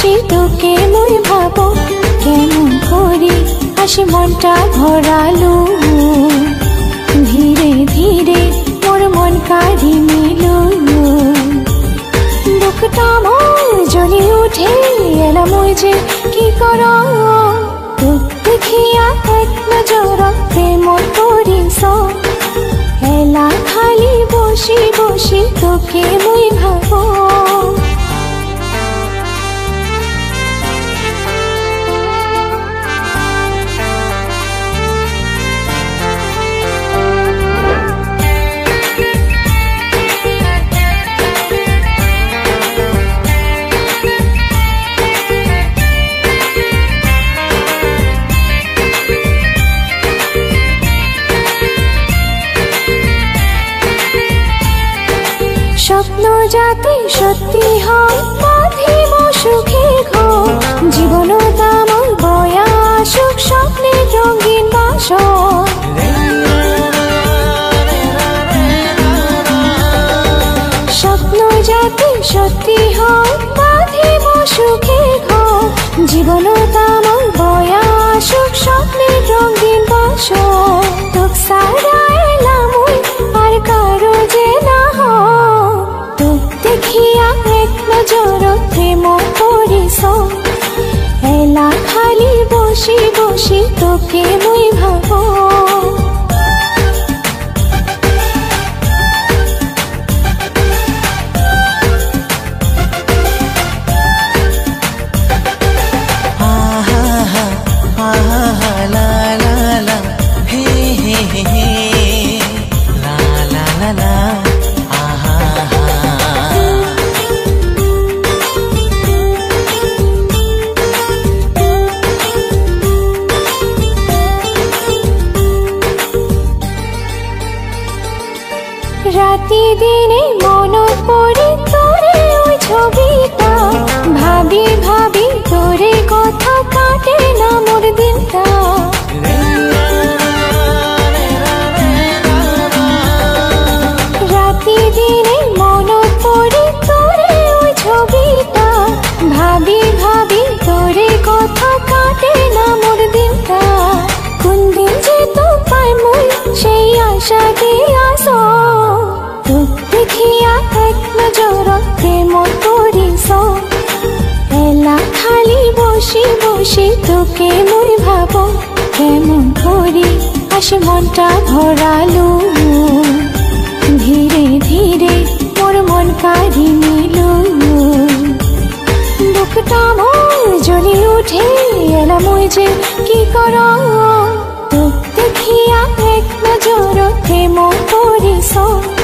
বসি তোকে মই ভাবো কেমন করে হাসি মনটা ভরালো ধীরে ধীরে মোর মন কাঢ়ি নিল বুকটা মোর জ্বলি উঠে এলাম ওই যে কি করো তোক দেখিয়া এক নজর প্রেম করিস এলা খালি বসি বসি তোকে মই ভাবো স্বপ্ন যাতে সত্যি হয় বাঁধিব সুখে ঘর জীবন তামল বয়া সুখ স্বপ্নের রঙিন বাসর স্বপ্ন যাতে সত্যি হয় বাঁধিব সুখে ঘর জীবন তামল বয়া সুখ স্বপ্নের রঙিন বাসর তোক সারা এলাম আর কারো যে না দেখিয়া এক নজর প্রেম করিস এলা খালি বসি বসি তোকে মই ভাবো রাতি দিনে মনত পড়ে তোরে ওই ছবিটা ভাবি ভাবি তোরে কথা কাটে না মোর দিনটা রাতি দিনে মনত পড়ে তোরে ওই ছবিটা ভাবি ভাবি তোরে কথা কাটে না মোর দিনটা কোন দিন যে তো পাই মই সেই আশা দিয়ে আসো দেখিয়া এক নজর প্রেম করিস এলা খালি বসি বসি তোকে মই ভাবো কেমন করে হাসি মনটা ভরালো ধীরে ধীরে মোর মন কাঢ়ি নিল বুকটা মোর জ্বলি উঠে এলাম ওই যে কি করো তোক দেখিয়া এক নজর প্রেম করিস